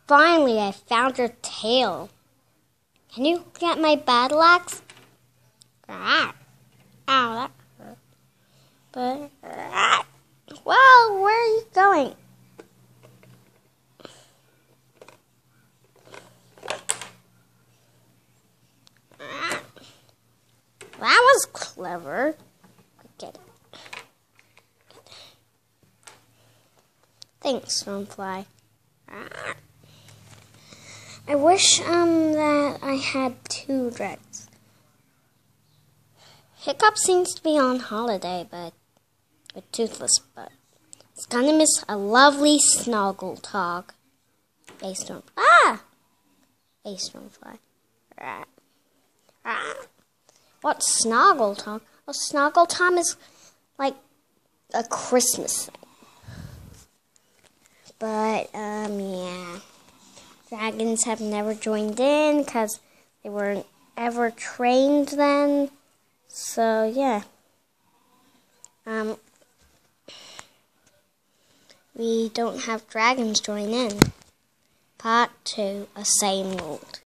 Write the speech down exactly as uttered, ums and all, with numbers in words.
Finally, I found your tail. Can you get my battle axe? Ah. Ow, that hurt. But, ah. Well, where are you going? Ah. That was clever. Get it. Thanks, Stonefly. Ah. I wish um that I had two dragons. Hiccup seems to be on holiday, but with Toothless, but it's gonna miss a lovely Snoggletog. A Stone Ah! A Stonefly. Ah. Ah. What's Snoggletog? Well, Snoggletog is like a Christmas thing. But, um, yeah. Dragons have never joined in because they weren't ever trained then. So, yeah. Um, we don't have dragons join in. Part two, A Sane World.